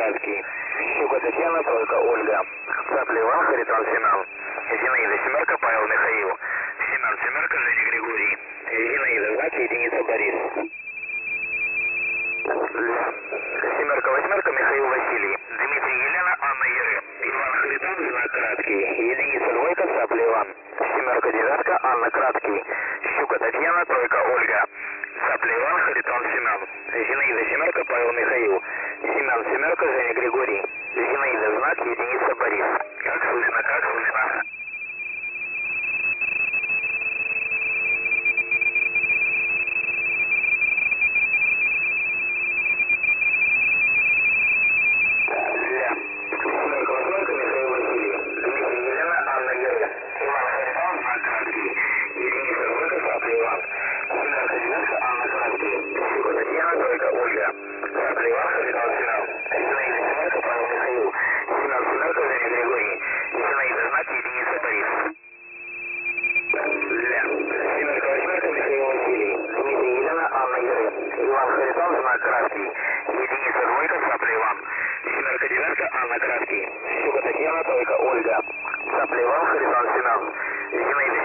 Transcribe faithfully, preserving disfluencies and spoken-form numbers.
краткий. Щука Татьяна, тройка Ольга. Цапля Иван, Харитон Семен. Зинаида семерка, Павел Михаил. Семен семерка, Женя Григорий. Зинаида знак, единица Борис. Семерка восьмерка, Михаил Василий. Дмитрий Елена, Анна Еры. Иван Харитон, знак краткий. Единица двойка, Цапля Иван. Семерка девятка, Анна краткий. Щука Татьяна, тройка Ольга. Цапля Иван, Харитон Семен. Зинаида семерка, Павел Михаил. Семен семерка, Женя Григорий. Зинаида знак, единица Борис. Как слышно, как слышно. Семерка восьмерка, Михаил Василий. Дмитрий Елена, Анна Еры. Иван Харитон, знак краткий. Единица двойка, Цапля Иван. Семерка девятка, Анна краткий. Щука Татьяна, тройка Ольга. Цапля Иван, Харитон Семен. Зинаида семерка, Павел Михаил. Семен семерка, Женя Григорий. Зинаида знак, единица Борис. Семерка восьмерка, Михаил Василий. Дмитрий Елена, Анна Еры. Иван Харитон, знак краткий. Единица двойка, Цапля Иван. Семерка девятка, Анна краткий. Щука Татьяна, тройка Ольга. Цапля Иван, Харитон Семен. Зинаида